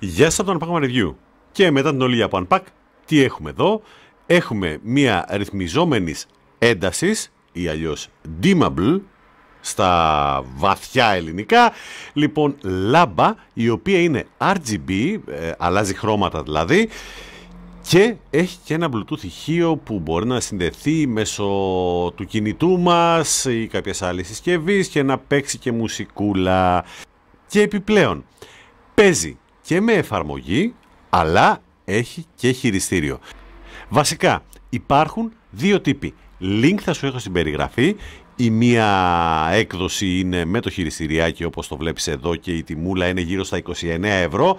Γεια σας από το Unpack Review. Και μετά την όλη από Unpack, τι έχουμε εδώ? Έχουμε μία ρυθμιζόμενης έντασης ή αλλιώς dimmable στα βαθιά ελληνικά, λοιπόν λάμπα, η οποία είναι RGB, αλλάζει χρώματα δηλαδή, και έχει και ένα Bluetooth ηχείο που μπορεί να συνδεθεί μέσω του κινητού μας ή κάποιας άλλης συσκευής και να παίξει και μουσικούλα. Και επιπλέον παίζει και με εφαρμογή, αλλά έχει και χειριστήριο. Βασικά υπάρχουν δύο τύποι. Link θα σου έχω στην περιγραφή. Η μία έκδοση είναι με το χειριστηριάκι, όπως το βλέπεις εδώ, και η τιμούλα είναι γύρω στα 29 ευρώ.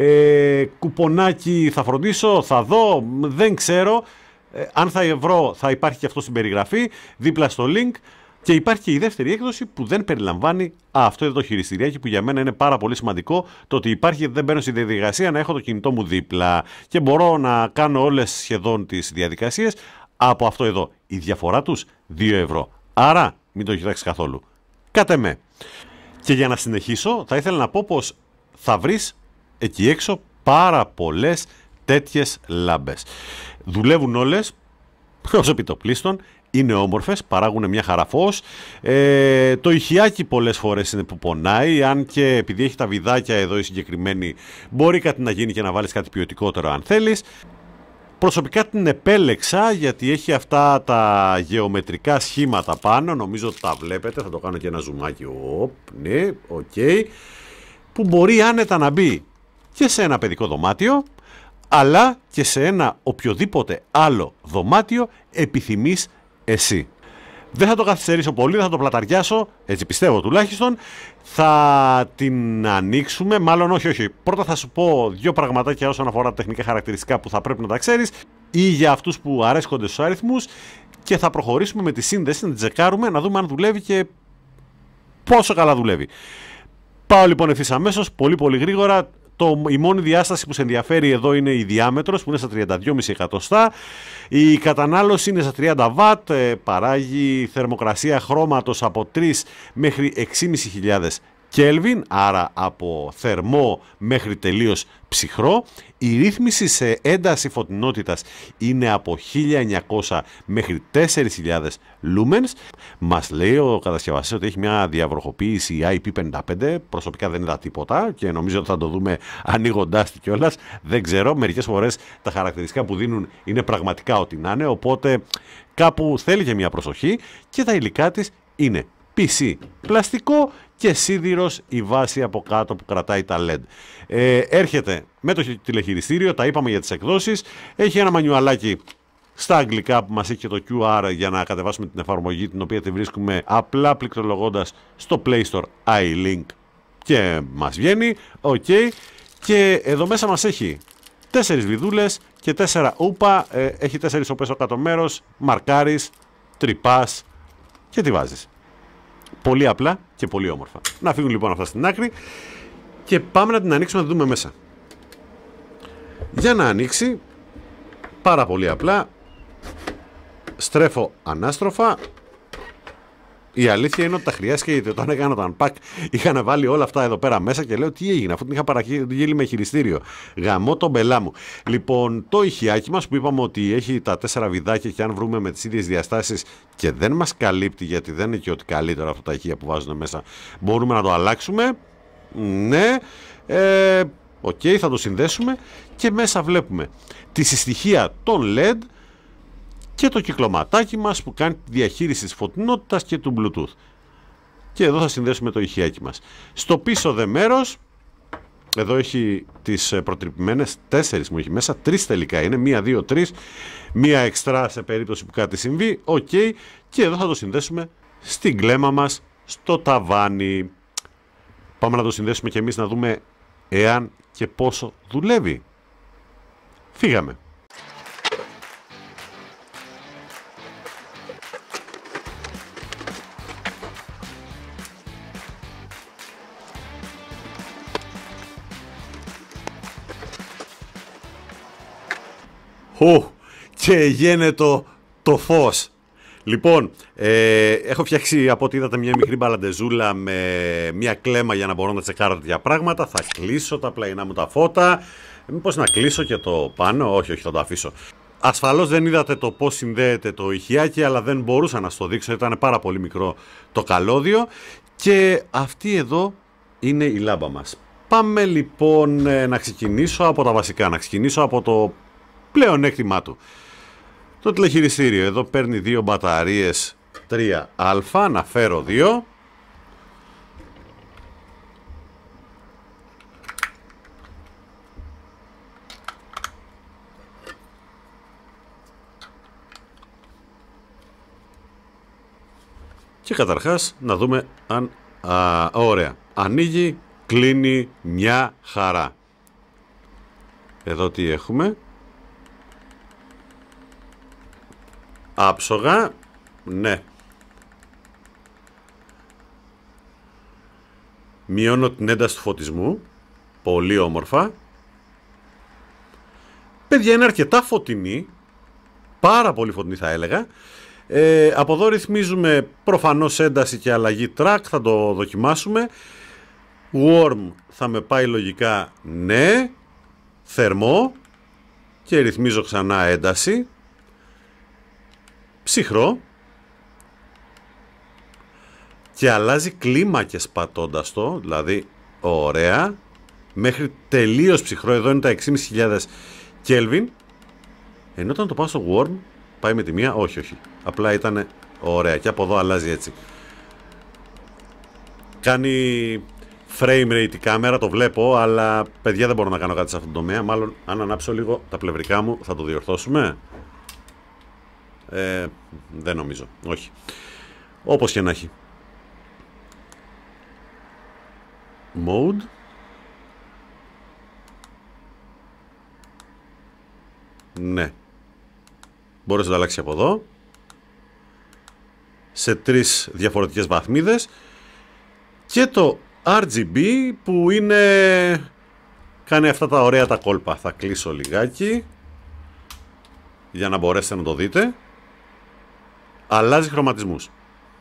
Κουπονάκι θα φροντίσω, θα δω, δεν ξέρω. Αν θα βρω, θα υπάρχει και αυτό στην περιγραφή, δίπλα στο link. Και υπάρχει και η δεύτερη έκδοση που δεν περιλαμβάνει αυτό εδώ το χειριστηριάκι, που για μένα είναι πάρα πολύ σημαντικό, το ότι υπάρχει, δεν μπαίνω στη διαδικασία να έχω το κινητό μου δίπλα και μπορώ να κάνω όλες σχεδόν τις διαδικασίες από αυτό εδώ. Η διαφορά τους 2 ευρώ. Άρα μην το κοιτάξεις καθόλου. Κάτε με. Και για να συνεχίσω, θα ήθελα να πω πως θα βρεις εκεί έξω πάρα πολλές τέτοιες λάμπες. Δουλεύουν όλες ως επιτοπλίστων. Είναι όμορφες, παράγουν μια χαρά φως. Το ηχιάκι πολλές φορές είναι που πονάει, αν και επειδή έχει τα βιδάκια εδώ η συγκεκριμένη, μπορεί κάτι να γίνει και να βάλεις κάτι ποιοτικότερο αν θέλεις. Προσωπικά την επέλεξα γιατί έχει αυτά τα γεωμετρικά σχήματα πάνω, νομίζω ότι τα βλέπετε, θα το κάνω και ένα ζουμάκι, ναι, οκ, που μπορεί άνετα να μπει και σε ένα παιδικό δωμάτιο, αλλά και σε ένα οποιοδήποτε άλλο δωμάτιο επιθυμείς εσύ. Δεν θα το καθυστερήσω πολύ, δεν θα το πλαταριάσω, έτσι πιστεύω τουλάχιστον. Θα την ανοίξουμε, μάλλον όχι. Πρώτα θα σου πω δύο πραγματάκια όσον αφορά τα τεχνικά χαρακτηριστικά που θα πρέπει να τα ξέρεις, ή για αυτούς που αρέσκονται στους αριθμούς, και θα προχωρήσουμε με τη σύνδεση, να την τσεκάρουμε, να δούμε αν δουλεύει και πόσο καλά δουλεύει. Πάω λοιπόν ευθύς αμέσως, πολύ γρήγορα. Η μόνη διάσταση που σε ενδιαφέρει εδώ είναι η διάμετρος, που είναι στα 32,5 εκατοστά. Η κατανάλωση είναι στα 30 βατ, παράγει θερμοκρασία χρώματος από 3 μέχρι 6.500 Kelvin, άρα από θερμό μέχρι τελείως ψυχρό. Η ρύθμιση σε ένταση φωτεινότητας είναι από 1900 μέχρι 4.000 lumens. Μας λέει ο κατασκευαστής ότι έχει μια διαβροχοποίηση IP55. Προσωπικά δεν είδα τίποτα και νομίζω ότι θα το δούμε ανοίγοντάς τη κιόλας. Δεν ξέρω, μερικές φορές τα χαρακτηριστικά που δίνουν είναι πραγματικά ό,τι να είναι, οπότε κάπου θέλει και μια προσοχή. Και τα υλικά της είναι PC πλαστικό και σίδηρος η βάση από κάτω που κρατάει τα LED. Έρχεται με το τηλεχειριστήριο, τα είπαμε για τις εκδόσεις. Έχει ένα μανιουαλάκι στα αγγλικά που μας έχει και το QR για να κατεβάσουμε την εφαρμογή, την οποία τη βρίσκουμε απλά πληκτρολογώντας στο Play Store iLink και μας βγαίνει. Okay. Και εδώ μέσα μας έχει 4 βιδούλες και 4 ούπα. Έχει 4 οπές στο κάτω μέρος, μαρκάρεις, τρυπάς και τη βάζεις. Πολύ απλά και πολύ όμορφα. Να φύγουν λοιπόν αυτά στην άκρη και πάμε να την ανοίξουμε να τη δούμε μέσα. Για να ανοίξει, πάρα πολύ απλά, στρέφω ανάστροφα. Η αλήθεια είναι ότι τα χρειάστηκε, γιατί όταν έκανα το unpack είχαν βάλει όλα αυτά εδώ πέρα μέσα και λέω τι έγινε, αφού την είχα παραγγείλει με χειριστήριο. Γαμώ τον μπελά μου. Λοιπόν, το ηχιάκι μας που είπαμε ότι έχει τα 4 βιδάκια, και αν βρούμε με τις ίδιες διαστάσεις και δεν μας καλύπτει, γιατί δεν είναι και ότι καλύτερα αυτά τα ηχεία που βάζουν μέσα, μπορούμε να το αλλάξουμε. Ναι. Οκ, θα το συνδέσουμε και μέσα βλέπουμε τη συστοιχεία των LED και το κυκλωματάκι μας που κάνει τη διαχείριση της φωτεινότητας και του Bluetooth. Και εδώ θα συνδέσουμε το ηχιάκι μας. Στο πίσω δε μέρος, εδώ έχει τις προτρυπημένες 4 μου έχει μέσα, 3 τελικά είναι, 1, 2, 3, 1 εξτρά σε περίπτωση που κάτι συμβεί. Οκ, και εδώ θα το συνδέσουμε στην κλέμμα μας στο ταβάνι. Πάμε να το συνδέσουμε και εμείς να δούμε εάν και πόσο δουλεύει. Φύγαμε. Και γίνεται το φως. Λοιπόν, έχω φτιάξει από ό,τι είδατε μια μικρή μπαλαντεζούλα με μια κλέμα για να μπορώ να τσεκάρω τέτοια πράγματα. Θα κλείσω τα πλαϊνά μου τα φώτα. Μήπως να κλείσω και το πάνω? Όχι, θα το αφήσω. Ασφαλώς δεν είδατε το πώς συνδέεται το ηχιάκι, αλλά δεν μπορούσα να στο δείξω, ήταν πάρα πολύ μικρό το καλώδιο. Και αυτή εδώ είναι η λάμπα μας. Πάμε λοιπόν να ξεκινήσω από τα βασικά, να ξεκινήσω από το πλεονέκτημά του. Το τηλεχειριστήριο εδώ παίρνει δύο μπαταρίες 3α, να φέρω δύο. Και καταρχάς να δούμε αν... ωραία. Ανοίγει, κλείνει μια χαρά. Εδώ τι έχουμε? Άψογα. Ναι. Μειώνω την ένταση του φωτισμού. Πολύ όμορφα. Παιδιά, είναι αρκετά φωτεινή. Πάρα πολύ φωτεινή θα έλεγα. Από εδώ ρυθμίζουμε προφανώς ένταση και αλλαγή track. Θα το δοκιμάσουμε. Warm θα με πάει λογικά ναι. Θερμό. Και ρυθμίζω ξανά ένταση. Ψυχρό. Και αλλάζει κλίμακες πατώντας το. Δηλαδή ωραία. Μέχρι τελείως ψυχρό. Εδώ είναι τα 6.500 Kelvin. Ενώ όταν το πάω στο warm πάει με τη μία. Όχι, όχι. Απλά ήταν ωραία. Και από εδώ αλλάζει έτσι. Κάνει frame rate η κάμερα. Το βλέπω. Αλλά παιδιά δεν μπορώ να κάνω κάτι σε αυτόν τον τομέα. Μάλλον αν ανάψω λίγο τα πλευρικά μου θα το διορθώσουμε. Δεν νομίζω. Όχι. Όπως και να έχει. Mode. Ναι. Μπορείς να το αλλάξει από εδώ. Σε τρεις διαφορετικές βαθμίδες. Και το RGB που είναι... κάνει αυτά τα ωραία τα κόλπα. Θα κλείσω λιγάκι για να μπορέσετε να το δείτε. Αλλάζει χρωματισμούς.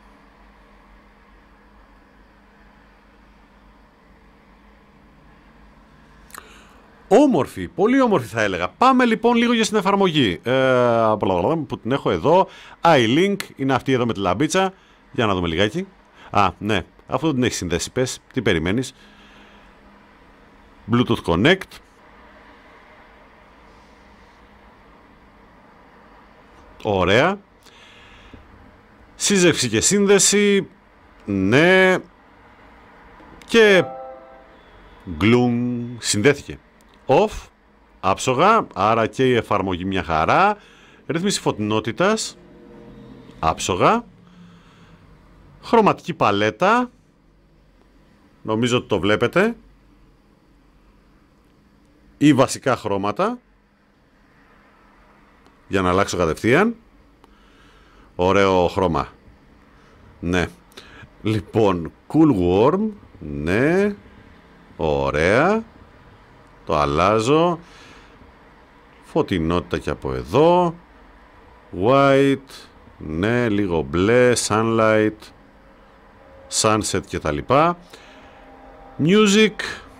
Όμορφη, πολύ όμορφη θα έλεγα. Πάμε λοιπόν λίγο για στην εφαρμογή που την έχω εδώ. iLink, είναι αυτή εδώ με τη λαμπίτσα. Για να δούμε λιγάκι. Α, ναι, αφού την έχει συνδέσει πες, τι περιμένεις? Bluetooth Connect. Ωραία. Σύζευξη και σύνδεση. Ναι. Και γκλουμ, συνδέθηκε. Off. Άψογα. Άρα και η εφαρμογή μια χαρά. Ρύθμιση φωτεινότητας. Άψογα. Χρωματική παλέτα. Νομίζω ότι το βλέπετε. Ή βασικά χρώματα. Για να αλλάξω κατευθείαν. Ωραίο χρώμα. Ναι. Λοιπόν, cool warm. Ναι. Ωραία. Το αλλάζω. Φωτεινότητα και από εδώ. White. Ναι, λίγο μπλε. Sunlight. Sunset και τα λοιπά. Music.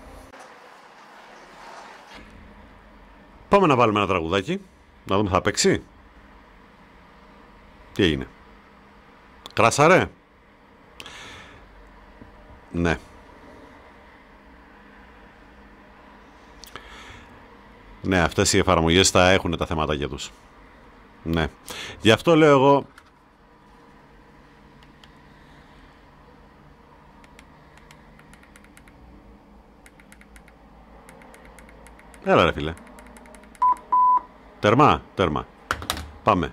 Πάμε να βάλουμε ένα τραγουδάκι. Να δούμε θα παίξει. Τι έγινε? Κράσαρε. Ναι. Ναι, αυτές οι εφαρμογές θα έχουν τα θεματάκια τους. Ναι. Γι' αυτό λέω εγώ... Έλα ρε φίλε. Τερμά, τέρμα. Πάμε.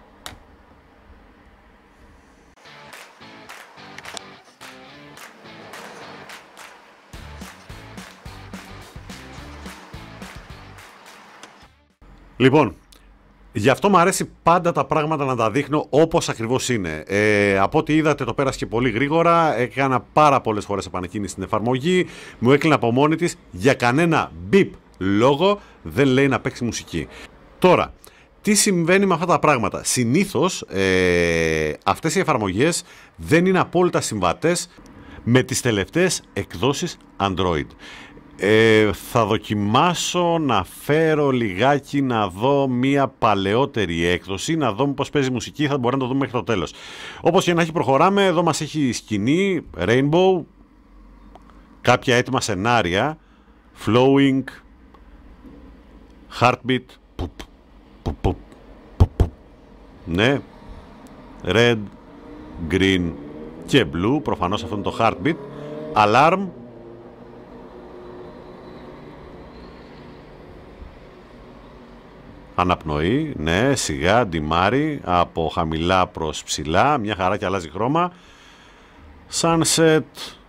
Λοιπόν, γι' αυτό μου αρέσει πάντα τα πράγματα να τα δείχνω όπως ακριβώς είναι. Από ό,τι είδατε το πέρασε και πολύ γρήγορα, έκανα πάρα πολλές φορές επανεκκίνηση στην εφαρμογή, μου έκλεινε από μόνη της, για κανένα beep λόγο δεν λέει να παίξει μουσική. Τώρα, τι συμβαίνει με αυτά τα πράγματα? Συνήθως αυτές οι εφαρμογές δεν είναι απόλυτα συμβατές με τις τελευταίες εκδόσεις Android. Θα δοκιμάσω να φέρω λιγάκι να δω μια παλαιότερη έκδοση, να δω πώς παίζει μουσική, θα μπορεί να το δούμε μέχρι το τέλος. Όπως και να έχει, προχωράμε. Εδώ μας έχει σκηνή, Rainbow, κάποια έτοιμα σενάρια, Flowing, Heartbeat, ναι, Red, Green και Blue, προφανώς αυτό είναι το Heartbeat, Alarm, αναπνοή, ναι, σιγά, ντιμάρι, από χαμηλά προς ψηλά, μια χαρά και αλλάζει χρώμα, Sunset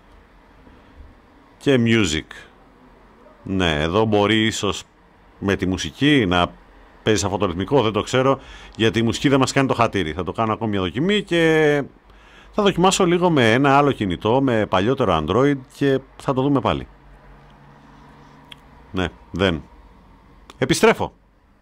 και Music. Ναι, εδώ μπορεί ίσως με τη μουσική να παίζει αυτό το ρυθμικό, δεν το ξέρω, γιατί η μουσική δεν μας κάνει το χατήρι. Θα το κάνω ακόμη μια δοκιμή και θα δοκιμάσω λίγο με ένα άλλο κινητό, με παλιότερο Android και θα το δούμε πάλι. Ναι, δεν. Επιστρέφω.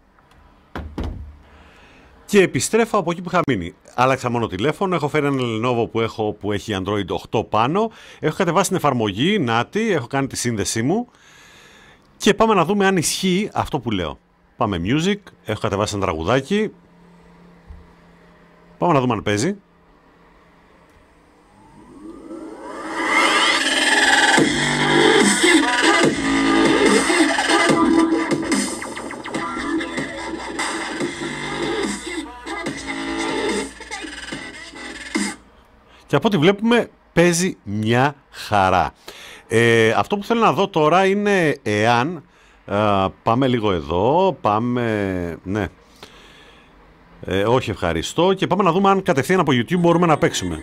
Και επιστρέφω από εκεί που είχα μείνει. Άλλαξα μόνο τηλέφωνο, έχω φέρει ένα Lenovo που έχει Android 8 πάνω. Έχω κατεβάσει την εφαρμογή, νάτι, έχω κάνει τη σύνδεσή μου. Και πάμε να δούμε αν ισχύει αυτό που λέω. Πάμε Music, έχω κατεβάσει ένα τραγουδάκι. Πάμε να δούμε αν παίζει. Και από ό,τι βλέπουμε παίζει μια χαρά. Αυτό που θέλω να δω τώρα είναι εάν πάμε λίγο εδώ, πάμε, ναι, όχι ευχαριστώ, και πάμε να δούμε αν κατευθείαν από YouTube μπορούμε να παίξουμε.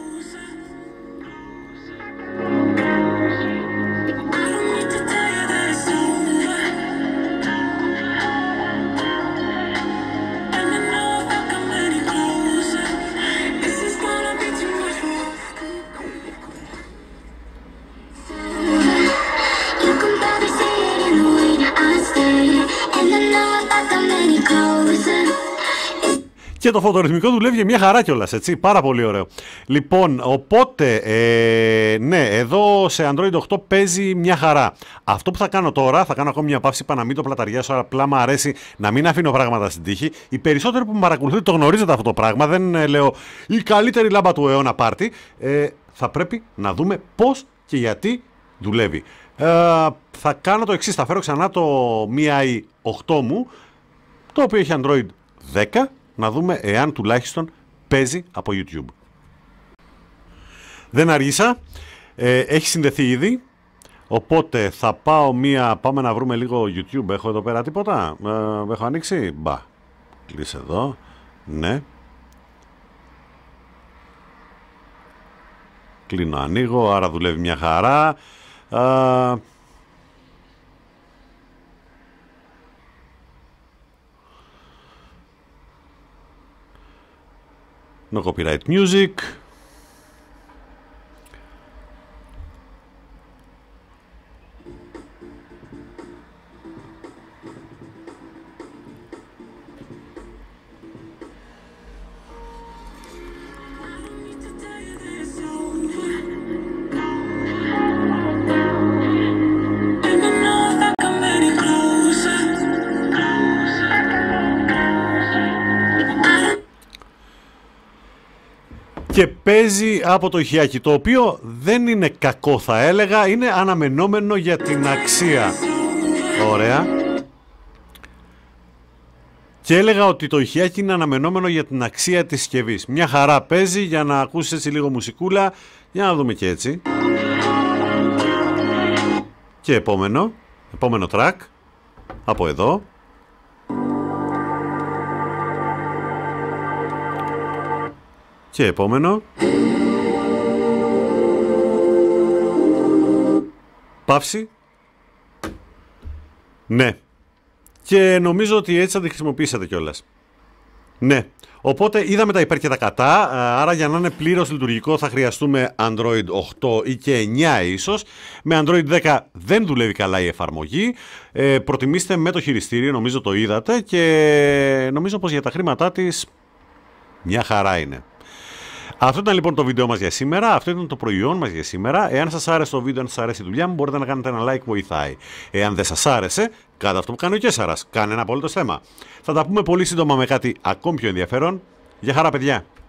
Και το φωτορυθμικό δουλεύει για μια χαρά κιόλας, έτσι, πάρα πολύ ωραίο. Λοιπόν, οπότε, ναι, εδώ σε Android 8 παίζει μια χαρά. Αυτό που θα κάνω τώρα, θα κάνω ακόμη μια παύση, είπα να μην το πλαταριάσω, απλά μου αρέσει να μην αφήνω πράγματα στην τύχη. Οι περισσότεροι που με παρακολουθείτε το γνωρίζετε αυτό το πράγμα, δεν λέω η καλύτερη λάμπα του αιώνα πάρτι. Θα πρέπει να δούμε πώς και γιατί δουλεύει. Θα κάνω το εξής, θα φέρω ξανά το Mi 8 μου, το οποίο έχει Android 10, να δούμε εάν τουλάχιστον παίζει από YouTube. Δεν αργήσα, έχει συνδεθεί ήδη, οπότε θα πάω πάμε να βρούμε λίγο YouTube. Έχω εδώ πέρα τίποτα, έχω ανοίξει, μπα, κλείσε εδώ, ναι. Κλείνω, ανοίγω, άρα δουλεύει μια χαρά. No copyright music. Και παίζει από το ηχιάκι, το οποίο δεν είναι κακό, θα έλεγα, είναι αναμενόμενο για την αξία. Ωραία. Και έλεγα ότι το ηχιάκι είναι αναμενόμενο για την αξία της συσκευής. Μια χαρά παίζει, για να ακούσεις έτσι λίγο μουσικούλα. Για να δούμε και έτσι. Και επόμενο track από εδώ. Και επόμενο. Παύση. Ναι. Και νομίζω ότι έτσι θα τη χρησιμοποιήσετε κιόλας. Ναι. Οπότε είδαμε τα υπέρ και τα κατά, άρα για να είναι πλήρως λειτουργικό θα χρειαστούμε Android 8 ή και 9 ίσως. Με Android 10 δεν δουλεύει καλά η εφαρμογή. Προτιμήστε με το χειριστήριο, νομίζω το είδατε, και νομίζω πως για τα χρήματά της μια χαρά είναι. Αυτό ήταν λοιπόν το βίντεο μας για σήμερα. Αυτό ήταν το προϊόν μας για σήμερα. Εάν σας άρεσε το βίντεο, αν σας άρεσε η δουλειά μου, μπορείτε να κάνετε ένα like, βοηθάει. Εάν δεν σας άρεσε, κάντε αυτό που κάνει ο Κέσσαρας. Κάνε ένα απολύτως θέμα. Θα τα πούμε πολύ σύντομα με κάτι ακόμη πιο ενδιαφέρον. Γεια χαρά, παιδιά!